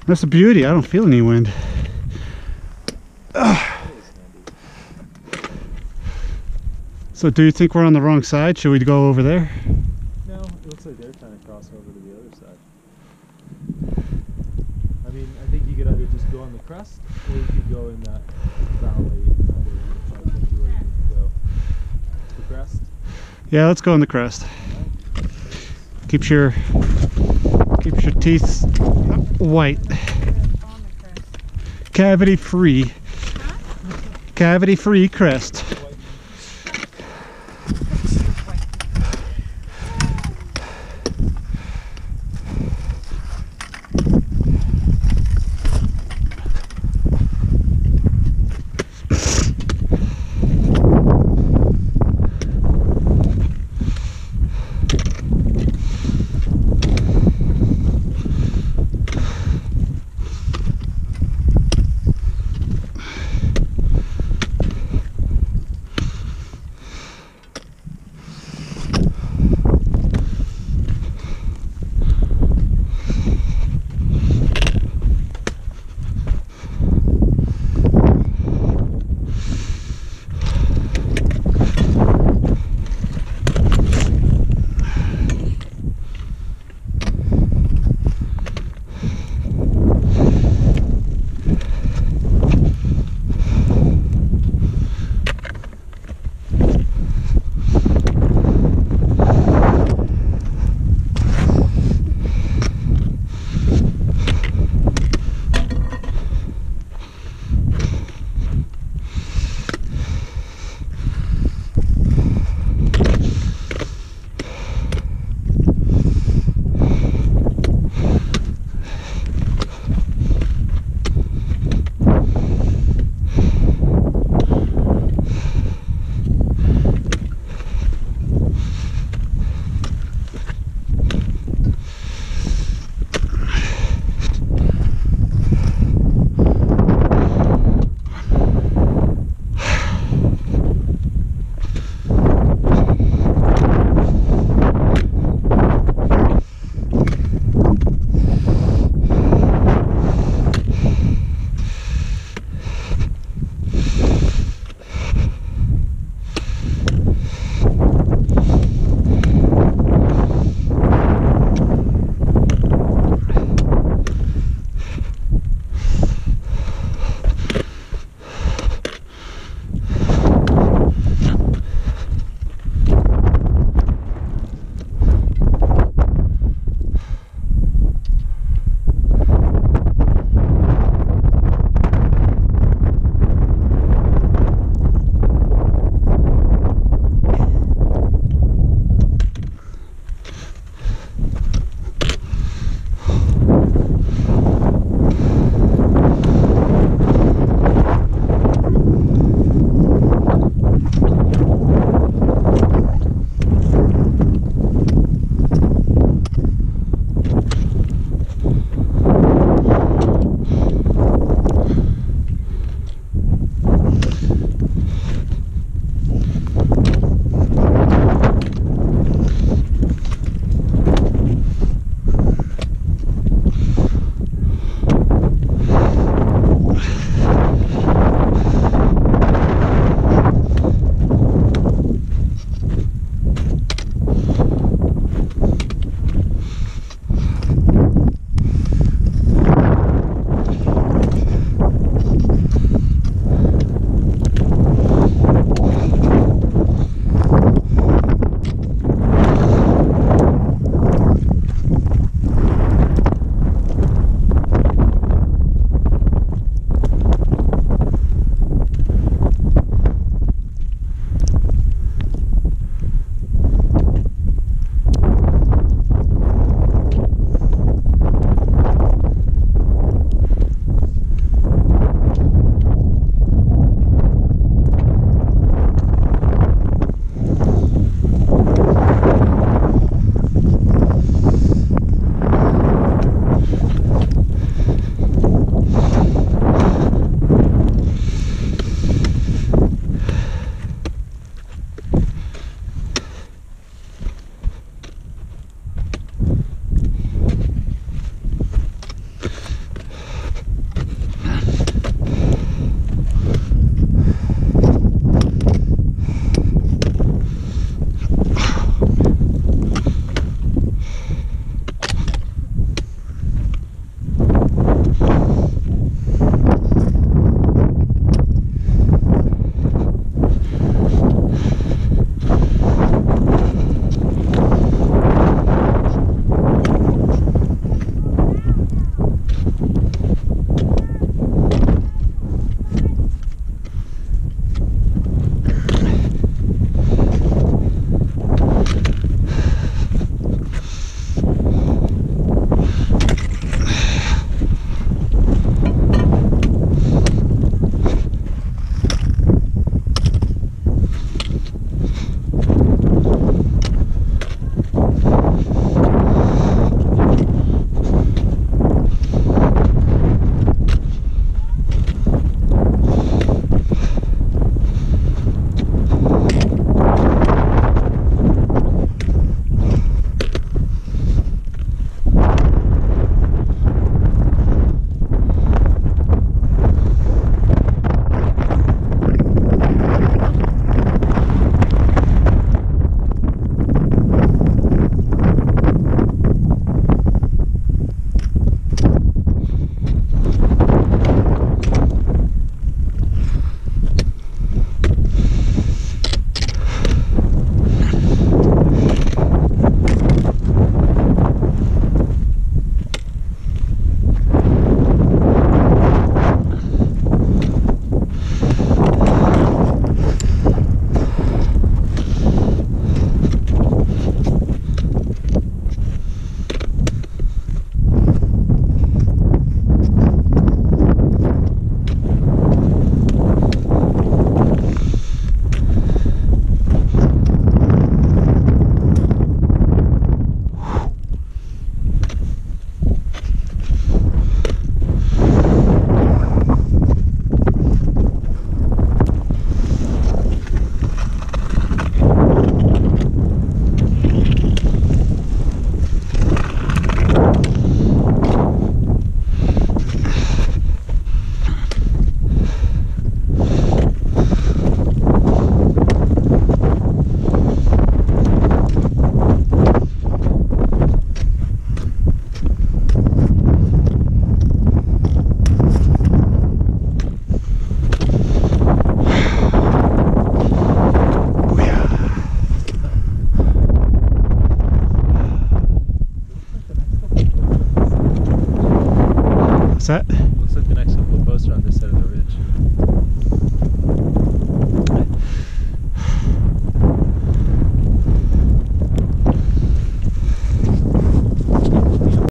That's a beauty. I don't feel any wind. So do you think we're on the wrong side? Should we go over there? No, it looks like they're trying to cross over to the other side. I mean, I think you could either just go on the crest, or you could go in that valley. Either one would probably take you where you need to go. The crest? Yeah, let's go on the crest. Keeps your teeth white. Cavity free. Cavity free crest. What's that? Looks like the next couple of posts are on this side of the